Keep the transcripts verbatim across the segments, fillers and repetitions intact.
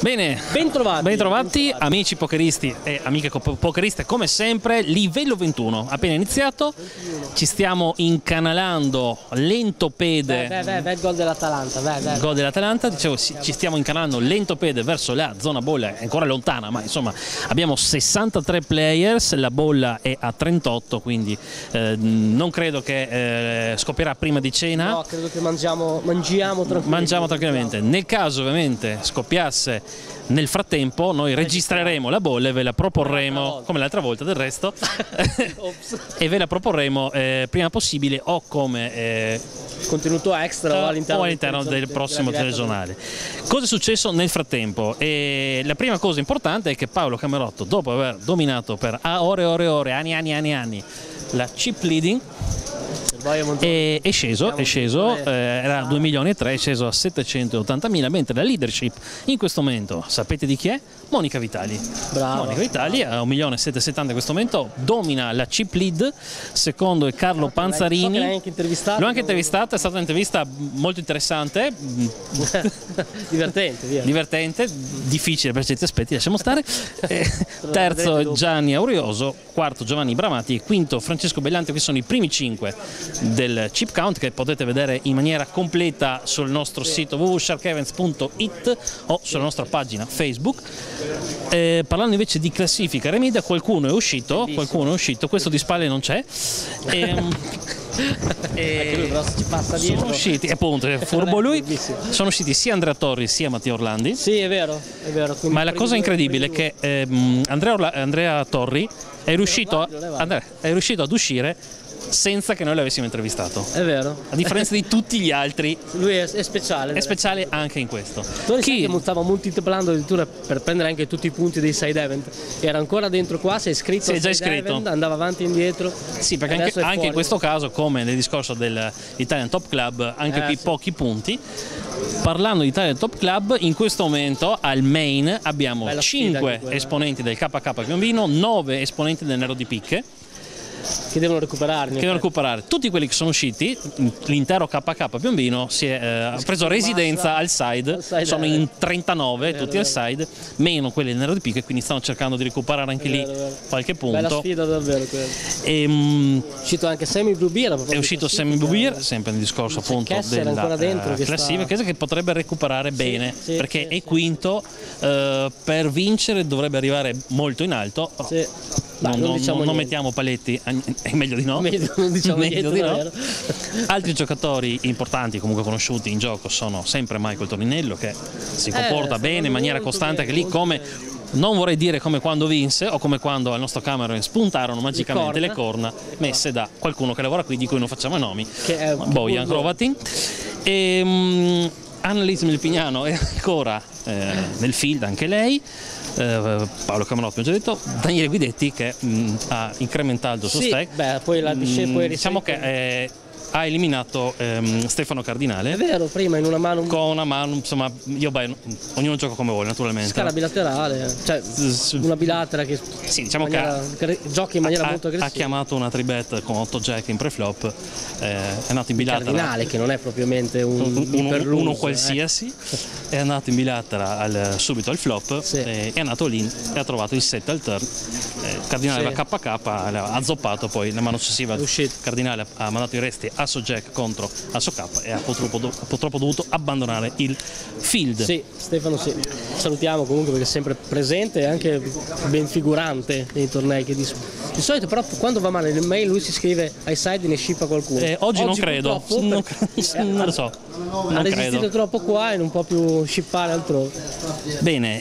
Bene, bentrovati, bentrovati amici pokeristi e amiche pokeriste, come sempre livello ventuno, appena iniziato, ci stiamo incanalando lentopede. Beh, beh, beh, gol dell'Atalanta, beh, beh. Gol dell'Atalanta, dicevo, ci stiamo incanalando lentopede verso la zona bolla, è ancora lontana, ma insomma abbiamo sessantatré players, la bolla è a trentotto, quindi eh, non credo che eh, scoppierà prima di cena. No, credo che mangiamo, mangiamo tranquillamente. Mangiamo tranquillamente. Nel caso ovviamente scoppiasse nel frattempo, noi registreremo la bolla e ve la proporremo, come l'altra volta del resto, e ve la proporremo eh, prima possibile o come eh, contenuto extra o all'interno, o all'interno del, del prossimo telegiornale. Cosa è successo nel frattempo? E la prima cosa importante è che Paolo Camerotto, dopo aver dominato per ore e ore e ore, anni anni anni anni la chip leading, è, è sceso, è sceso eh, era due milioni e tre, è sceso a settecentottantamila, mentre la leadership in questo momento, sapete di chi è? Monica Vitali. Bravo. Monica Vitali a un milione e settecentosettanta in questo momento, domina la chip lead, secondo è Carlo Panzarini. L'ho anche intervistato. L'ho anche intervistata, è stata un'intervista molto interessante. Divertente, via. Divertente, difficile per certi aspetti, lasciamo stare. Eh, terzo Gianni Aurioso, quarto Giovanni Bramati, quinto Francesco Bellante, che sono i primi cinque del chip count, che potete vedere in maniera completa sul nostro sito w w w punto shark events punto it o sulla nostra pagina Facebook. Eh, parlando invece di classifica remida, qualcuno è uscito, qualcuno è uscito, questo di spalle non c'è. E, e lui però ci passa dietro. Sono usciti, appunto, è furbo lui, sono usciti sia Andrea Torri sia Matteo Orlandi. Sì, è vero, è vero. Ma la cosa incredibile è che ehm, Andrea, Orla, Andrea Torri è riuscito, a, Andrea, è riuscito ad uscire senza che noi l'avessimo intervistato. È vero. A differenza di tutti gli altri. Lui è, è speciale. È speciale anche in questo. Torri Chi... che stava multiplando addirittura per prendere anche tutti i punti dei side event. Era ancora dentro qua, si è iscritto. Si è già iscritto. Event, andava avanti e indietro. Sì, perché anche, anche in questo caso, come nel discorso dell'Italian Top Club, anche eh, qui sì. pochi punti. Parlando di Italian Top Club, in questo momento al main abbiamo cinque esponenti del K K Piombino, nove esponenti del Nero di Picche. Che devono recuperare. Che devono recuperare. Tutti quelli che sono usciti, l'intero K K Piombino si è, eh, ha preso residenza al side, side sono in trentanove vero, tutti vero. al side, meno quelli del Nero di Picche, quindi stanno cercando di recuperare anche vero, lì vero. qualche punto. Bella sfida davvero quella. E, um, è uscito anche Sammy Blue Beer. È uscito Sammy Blue Beer, sempre nel discorso appunto della dentro, uh, classifica, sta... che potrebbe recuperare sì, bene, sì, perché sì, è quinto, uh, per vincere dovrebbe arrivare molto in alto. Sì. Non, Dai, non, non, diciamo non mettiamo paletti, è meglio di no. Meglio, non diciamo meglio di no. Vero. Altri giocatori importanti, comunque conosciuti in gioco, sono sempre Michael Torinello, che si comporta eh, bene in maniera costante, bene, che lì come bene. Non vorrei dire come quando vinse o come quando al nostro Cameron spuntarono magicamente le corna, le corna messe da qualcuno che lavora qui, di cui non facciamo i nomi, che è Bojan Hrovatin. E um, Annalisa Melpignano è ancora eh, nel field, anche lei. Eh, Paolo Camerotto, abbiamo già detto, Daniele Guidetti che mh, ha incrementato il suo sì, stack. Beh, poi la mh, poi diciamo che eh, ha eliminato ehm, Stefano Cardinale. È vero, prima in una mano. Con una mano, insomma, io beh, ognuno gioca come vuole, naturalmente. Scala bilaterale, cioè una bilatera che sì, diciamo maniera, che gioca in maniera ha, molto aggressiva. Ha chiamato una tribet con otto jack in preflop, eh, è andato in bilatera. Cardinale, che non è propriamente un, un uno, uno qualsiasi, eh. È andato in bilatera al, subito al flop, sì. eh, è andato lì e ha trovato il set al turn. Eh, Cardinale sì. aveva K K, ha zoppato, poi la mano successiva Cardinale ha mandato i resti asso jack contro asso K e ha purtroppo, purtroppo dovuto abbandonare il field. Sì, Stefano sì. Salutiamo comunque perché è sempre presente e anche ben figurante nei tornei che di, di solito, però quando va male nel mail lui si scrive ai side e ne shippa qualcuno. Eh, oggi, oggi non credo, non, per... non lo so. Non ha resistito credo. troppo qua e non può più shippare altrove. Bene,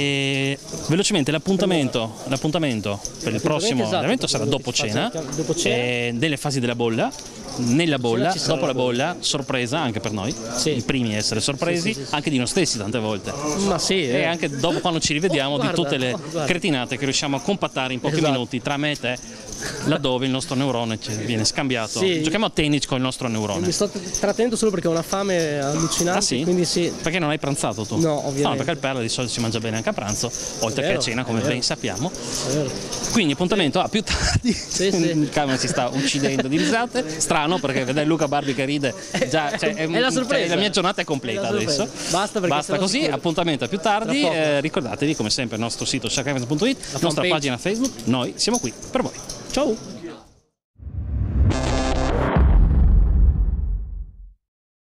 e velocemente l'appuntamento l'appuntamento per il prossimo esatto, evento sarà dopo cena, dopo cena. Eh, delle fasi della bolla. Nella bolla, dopo la bolla, sorpresa anche per noi, sì. I primi a essere sorpresi, sì, sì, sì. Anche di noi stessi tante volte. Ma sì, e eh. anche dopo quando ci rivediamo oh, guarda, di tutte le oh, cretinate che riusciamo a compattare in pochi esatto. minuti tra me e te, laddove il nostro neurone viene scambiato. Sì. Giochiamo a tennis con il nostro neurone. Mi sto trattenendo solo perché ho una fame allucinante. Ah sì? Quindi sì. Perché non hai pranzato tu? No, ovviamente. No, perché il Perla di solito si mangia bene anche a pranzo, oltre vero, che a cena, come ben sappiamo. È vero. Quindi appuntamento a più tardi. Sì, sì. Il Cameron si sta uccidendo di risate. Strano strano perché vedere Luca Barbi che ride già, cioè, è, è la sorpresa. Cioè, la mia giornata è completa È adesso. Basta, Basta così, appuntamento a più tardi. Eh, ricordatevi come sempre il nostro sito shark events punto it, la nostra fanpage. pagina Facebook, noi siamo qui per voi. Ciao!